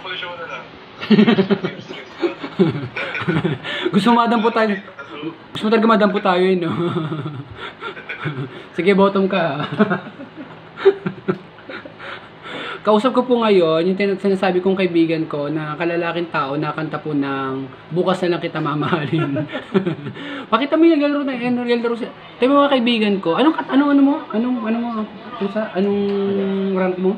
Sample show na lang. Gusto mo madampo tayo. Gusto mo talaga madampo tayo yun, no? Sige, bottom ka. Kausap ko po ngayon, yung sinasabi kong kaibigan ko na kalalaking tao na kanta po ng Bukas na lang kita mamahalin. Pakita mo yung laro na laro sa. Tayo mga kaibigan ko. Anong mo? Anong rank mo?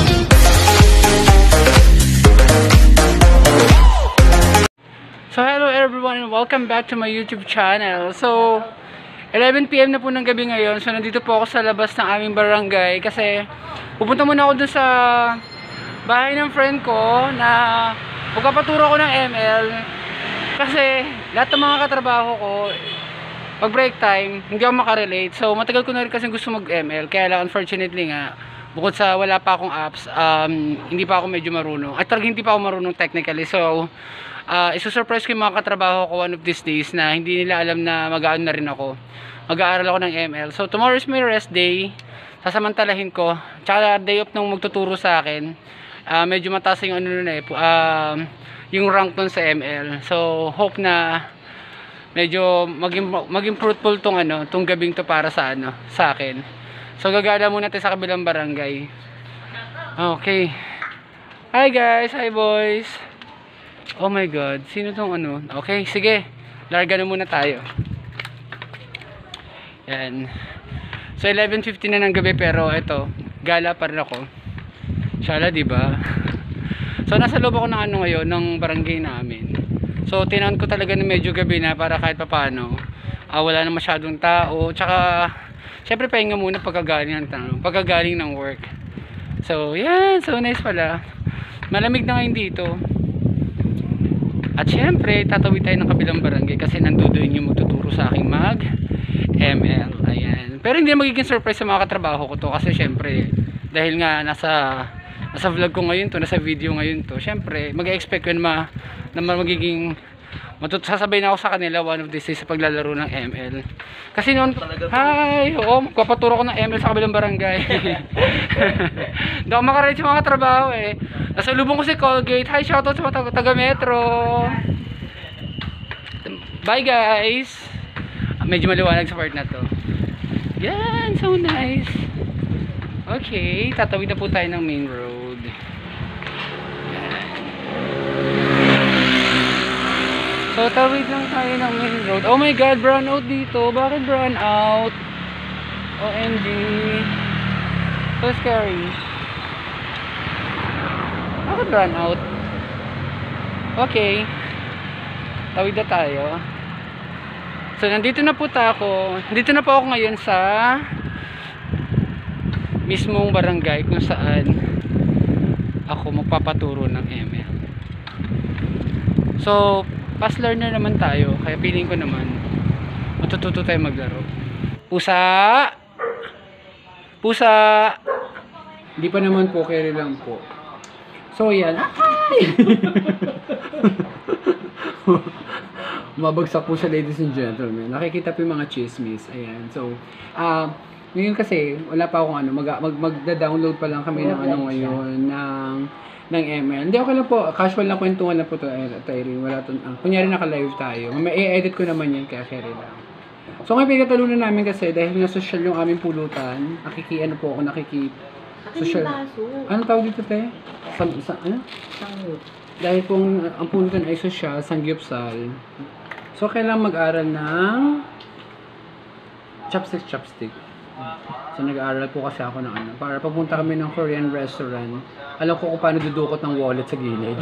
So hello everyone and welcome back to my YouTube channel. So 11 PM na po ng gabi ngayon. So nandito po ako sa labas ng aming barangay kasi pupunta muna ako dun sa bahay ng friend ko na magpapaturo ko ng ML kasi lahat ng mga katrabaho ko pag break time hindi ako makarelate. So matagal ko na rin kasi gusto mag-ML kaya lang unfortunately nga bukod sa wala pa akong apps, hindi pa ako medyo marunong at talagang hindi pa ako marunong technically. So isusurprise ko yung mga katrabaho ko one of these days na hindi nila alam na mag-aano na rin ako. Mag-aaral ako ng ML. So tomorrow is my rest day. Sasamantalahin ko. Tsaka day off nung magtuturo sa akin. Medyo mataas yung ano nun yung rank nun sa ML. So hope na medyo maging fruitful tong gabing to para sa sa akin. So gagala muna tayo sa kabilang barangay. Okay. Hi guys, hi boys. Oh my god, sino tong Okay, sige. Larga na muna tayo. Yan. So 11:50 na ng gabi pero ito, gala pa rin ako. Shala, di ba? So nasa loob ako ng ngayon ng barangay namin. So tinawag ko talaga na medyo gabi na para kahit papaano wala na masyadong tao. Tsaka syempre pahinga muna pagkagaling ng work. So yan, so nice pala. Malamig na ngayon dito. At syempre, tatawid tayo ng kabilang barangay kasi nandoon yung magtuturo sa aking mag-ML. Ayan. Pero hindi na magiging surprise sa mga katrabaho ko to kasi syempre, dahil nga nasa vlog ko ngayon to, nasa video ngayon to, syempre, mag-expect ko na magiging sasabay na ako sa kanila one of these days sa paglalaro ng ML. Kasi noon, hi! Oo, magpapaturo ko ng ML sa kabilang barangay. Hindi ako makarelate sa mga trabaho eh. Nasa lubong ko si Colgate. Hi, shoutout sa mga taga-metro. Bye guys! Medyo maliwanag sa part na to. Yan, so nice. Okay, tatawid na po tayo ng main road. So tawid lang tayo ng main road. Oh my god, brown out dito. Bakit brown out? OMG. So scary. Bakit brown out? Okay. Tawid na tayo. So nandito na po ako. Nandito na po ako ngayon sa mismong barangay kung saan ako magpapaturo ng ML. So fast learner naman tayo, kaya feeling ko naman matututo tayo maglaro. Pusa! Pusa! Hindi pa naman po, carry lang po. So yan. Mabagsak po siya, ladies and gentlemen. Nakikita po yung mga chismis. Ayan. So, ngayon kasi, wala pa akong magda-download pa lang kami ng ngayon, ng ML. Hindi, okay lang po. Casual lang, kwentuhan lang po ito. Wala ito. Kunyari naka-live tayo. I-edit ko naman yan, kaya carry lang. So, ngayon pinagtalunan namin kasi, dahil na social yung aming pulutan, social. Anong tawag dito, te? Ano? Dahil pong ang pulutan ay social, sangyupsal. So, kailangan mag-aral ng chopstick. So, nag-aaral po kasi ako ng para pagpunta kami ng Korean restaurant, alam ko kung paano dudukot ng wallet sa gilid.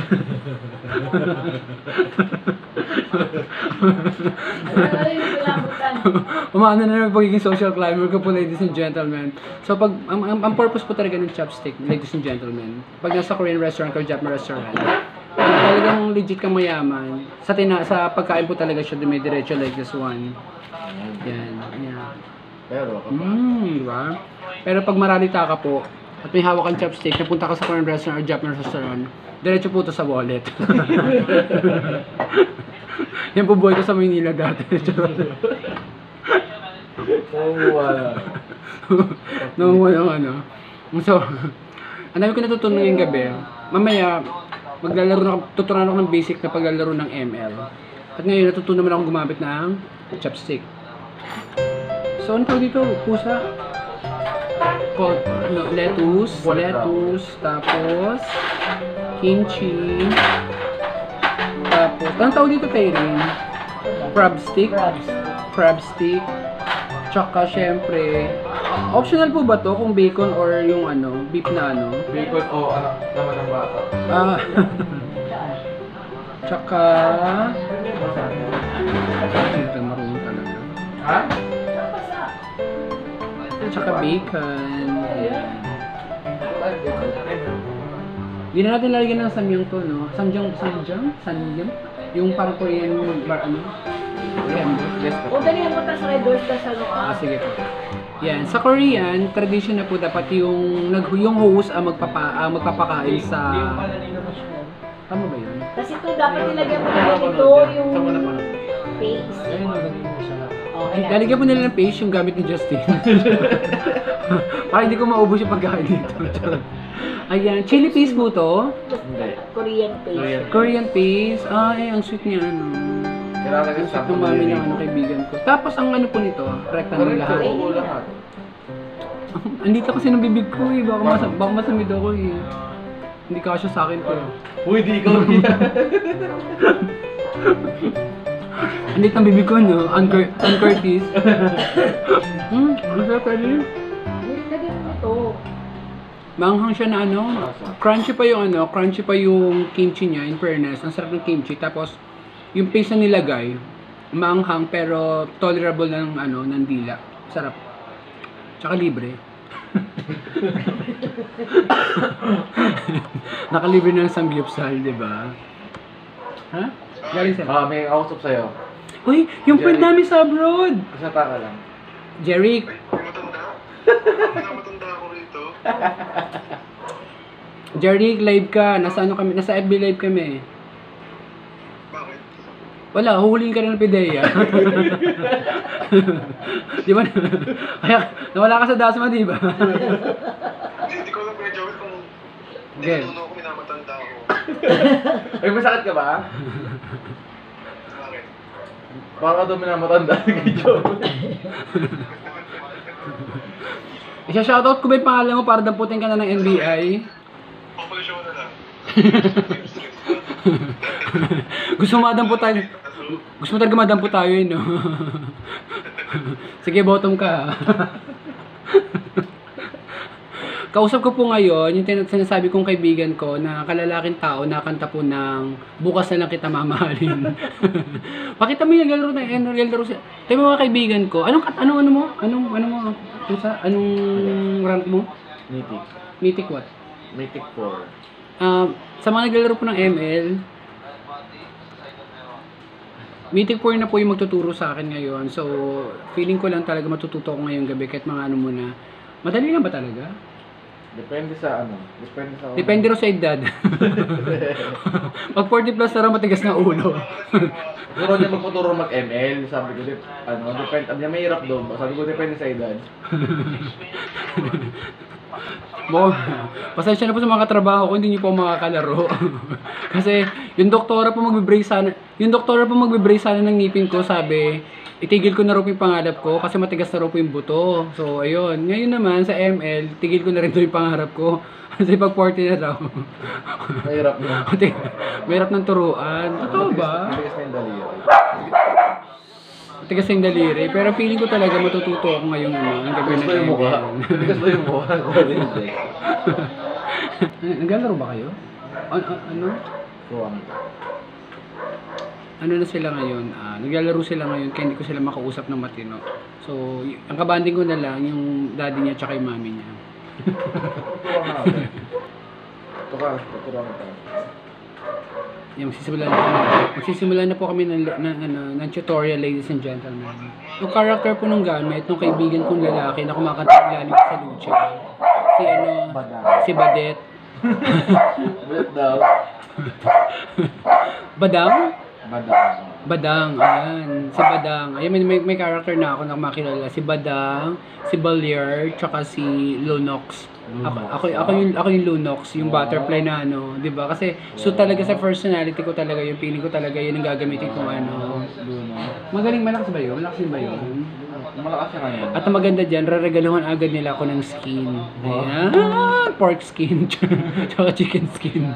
Umano na naman pagiging social climber ko po, ladies and gentlemen. So, ang purpose po talaga ng chopstick, ladies and gentlemen, pag nasa Korean restaurant o Japanese restaurant, talagang legit kang mayaman. Sa pagkain po talaga siya dumidiretso like this one. Yan. Pero diba? Pero pag maralita ka po at may hawak kang chopstick, napunta ka sa Korean restaurant or Japanese restaurant, diretso po ito sa wallet. Yan po buhay ko sa Maynila dati. Nangunguha ng So, ang dami ko natutunan ngayong gabi. Mamaya, tuturuan ako ng basic na paglalaro ng ML. At ngayon, natutunan naman ako gumamit ng chopstick. So, ano tawag dito? Pusa? Lettuce, tapos kimchi, tapos, anong tawag dito, Tayrin? Crab stick, tsaka syempre, optional po ba to kung bacon or yung ano, beef na ano? Bacon o anak naman ng bata. Tsaka, ito marunong talaga. Ha? Tsaka bacon. Hindi na natin lalagyan ng samyang to, no? Samyang? Yung parang Korean bar, ano? O, ganyan mo tas red doors tas ano Sige po. Yan. Sa Korean, tradition na po dapat yung host ang magpapakain sa... Tama ba yun? Kasi ito dapat nilagyan mo na ito yung paste. Lalagyan po nila ng paste yung gamit ni Justin. Para hindi ko maubos yung pagkain dito. Ayan, chili paste po to. Korean paste. Korean paste. Ang sweet niya, ano. Kailangan Ang sweet ng mami ng kaibigan ko. Tapos ang ano po nito, rectangle lahat. Oo, lahat. Andito kasi ng bibig ko eh. Baka masamid ako eh. Hindi kasya sa akin to. Uy, di ikaw niya. Andito ang bibig ko, no? Curtis. Ang sarap pwede. Lagyan mo ito. Manghang siya na ano, crunchy pa yung kimchi niya, in fairness, ang sarap ng kimchi. Tapos, yung paste na nilagay, manghang pero tolerable ng ano, ng dila. Sarap. Tsaka libre. Nakalibre ng samgyupsal, di ba? Ha? Galing sa'yo. May kausap sa'yo. Uy, yung friend namin sa abroad! Isa pa ka lang. Jeric. Matanda ako rito. Jeric, live ka. Nasa FB live kami. Bakit? Wala, huhulihin ka na ng pideya. Di ba? Kaya, nawala ka sa Dasma, di ba? Hindi ko alam kaya Joel kung Okay. tinutunan ako, minamatanda ako. Ay, masakit ka ba? Bakit? Baka daw minamatanda kay Joe. Isa-shoutout ko ba yung pangalan mo para damputin ka na ng NBI? Populasyon na lang. Gusto mo madampo tayo? Gusto mo talaga madampo tayo no? Sige, bottom ka. Kausap ko po ngayon, yung sinasabi kong kaibigan ko na kalalaking tao na kanta po ng bukas na lang kita mamahalin. Pakita mo yung naglaro ng naglaro siya. Tayo mga kaibigan ko, anong mo? Anong rank mo? Mythic. Mythic what? Mythic 4. Sa mga naglalaro po ng ML, Mythic 4 na po yung magtuturo sa akin ngayon. So, feeling ko lang talaga matututo ko ngayong gabi kahit mga ano muna. Madali lang ba talaga? Depende sa ano. Depende rin sa edad. Pag 40 plus na matigas na ulo. Siguro niya magputuro mag-ML. Sabi ko, depende. Mahirap doon. Sabi ko, depende sa edad. Pasensya na po sa mga katrabaho ko, hindi niyo po makakalaro. Kasi yung doktora po magbe-brace sana ng ngipin ko, sabi, itigil ko na rin po yung pangarap ko kasi matigas na rin po yung buto. So ayun, ngayon naman sa ML, tigil ko na rin ito yung pangarap ko. Kasi pag 40 na daw. Mahirap na. Mahirap ng turuan. Totoo ba? Matigas na yung daliri. Matigas na yung daliri. Pero feeling ko talaga matututo ako ngayong ang gabi Matigas ng na yung mukha. ML. Matigas na yung mukha. Naglalaro ba kayo? Ano? Ano na sila ngayon? Naglalaro sila ngayon kaya hindi ko sila makausap ng matino. So, ang kabanding ko na lang yung daddy niya tsaka yung mami niya. Tuturuan ka. Yung magsisimulan na po kami ng tutorial, ladies and gentlemen. Yung character po nung gamit, nung kaibigan kong lalaki na kumakanta ng lalim sa lucha. Si Badet. Badet daw. Badang? Badang. Badang, ayan. Si Badang. Ayan, may character na ako na makilala. Si Badang, si Balier, tsaka si Lunox. Ako yung Lunox, yung butterfly na ano, 'di ba? Kasi so talaga sa personality ko talaga, yung feeling ko talaga yun ang gagamitin ko ano. Magaling, malakas ba yun? Malakas din ba yun? Malakas siya ngayon. At ang maganda dyan, reregaluhan agad nila ako ng skin. Ayan, pork skin, tsaka chicken skin.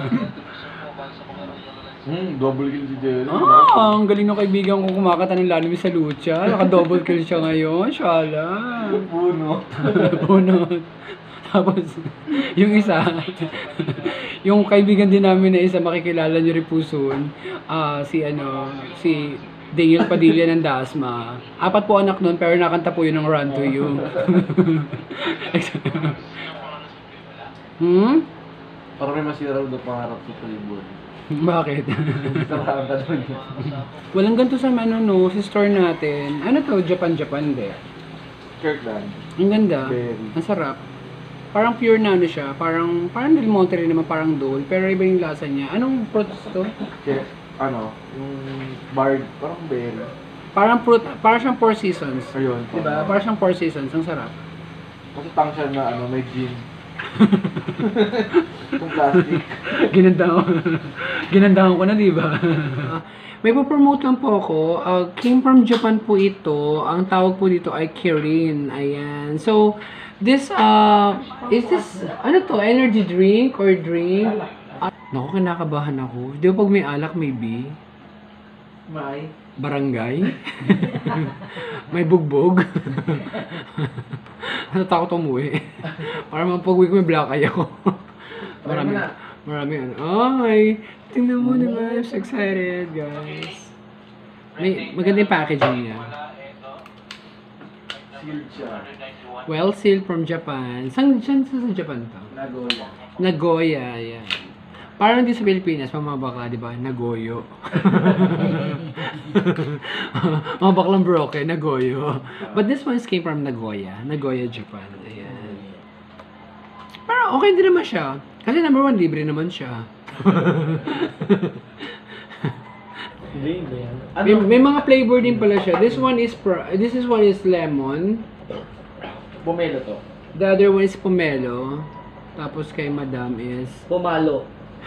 Double kill si Jelly. Ang galing ng kaibigan ko kumakata ng lalim sa lucha. Naka-double kill siya ngayon. Shala. Puno. Bunot. Tapos, yung isa, yung kaibigan din namin na isa, makikilala niyo rin po soon, si Daniel Padilla ng Dasma. 4 po anak nun, pero nakanta po yun ng Run to You. Parang may masira daw pangarap sa Playboy. Bakit? Sarang ka doon. Walang ganito sa sa store natin. Ano to? Japan, de. Kirkland. Ang ganda. Very. Ang sarap. Parang pure na ano siya. Parang Del Monte rin naman, parang Dole. Pero iba yung lasa niya. Anong fruits to? Kaya, yung bard, parang berry. Parang fruit, parang siyang 4 seasons. Ayun. Diba? Parang siyang 4 seasons. Ang sarap. Kasi tang siya na may gin. Itong plastic. Ginandahan ko na, diba? May po-promote lang po ako. Came from Japan po ito. Ang tawag po dito ay Kirin. Ayan. So, this, is this, ano to? Energy drink or drink? Naku, kinakabahan ako. Di ba pag may alak, may B? May. Barangay? May bugbog? Natakot umuwi. Para mapag-uwi ko may black eye ako. Marami ano. Ay, tingnan mo diba? I'm so excited, guys. Maganda yung packaging niya. Sealed siya. Well sealed from Japan. Saan sa Japan to? Nagoya. Nagoya, yan. Parang din sa Pilipinas, mga bakla, di ba? Nagoyo. Mga baklang broken, Nagoyo. But this one came from Nagoya. Nagoya, Japan. Ayan. Pero okay din naman siya. Kasi number 1, libre naman siya. may mga flavor din pala siya. This one is lemon. Pomelo to. The other one is pomelo. Tapos kay Madam is Pumalo.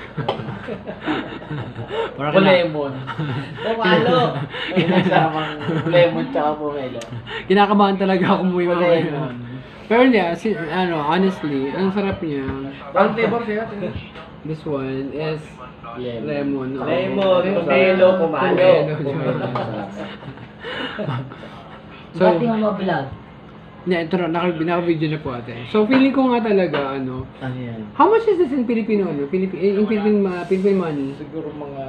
parang Lemon. Pumalo. Samang lemon tsaka pomelo. Kinakabahan talaga ako umuwi mamaya. Lemon. Pero hindi, honestly, ang sarap niya. Parang flavor siya. This one is lemon. Lemon, pomelo, pumalo. So, Ba't yung mablog? ito na, naka-video na po ate. So, feeling ko nga talaga, Ano yan? how much is this in Filipino, in Philippine money? Siguro mga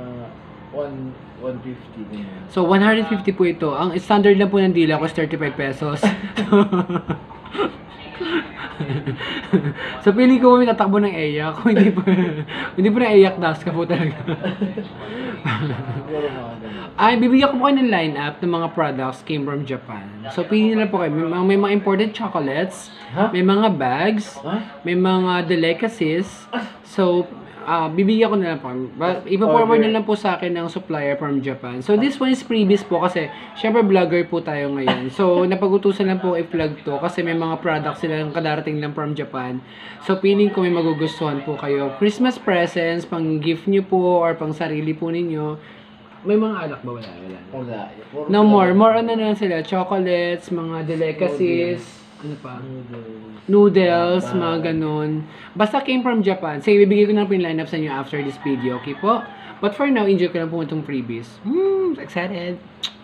150 ganyan. So, 150 po ito. Ang standard lang po ng dila ko is 35 pesos. So, pili ko may tatakbo ng Eyak. Kung hindi po ng Eyak das ka po talaga. Siguro mga ganyan. Ay, bibigyan ko po kayo ng line-up ng mga products came from Japan. So, pili na po kayo. May mga imported chocolates, may mga bags, may mga delicacies. So, bibigyan ko na lang po. Ipa-forward na lang po sa akin ng supplier from Japan. So, this one is previous po kasi, syempre vlogger po tayo ngayon. So, napag-utusan lang po i-vlog to kasi may mga products sila ng kadarating lang from Japan. So, feeling ko may magugustuhan po kayo. Christmas presents, pang gift nyo po or pang sarili po ninyo. May mga alak ba? Wala. Wala. No more. More on na lang sila. Chocolates, mga delicacies. Ano pa? Noodles, mga ganun. Basta came from Japan. Sige, bibigay ko na po yung lineup sa inyo after this video. Okay po? But for now, enjoy ko lang po itong freebies. Excited!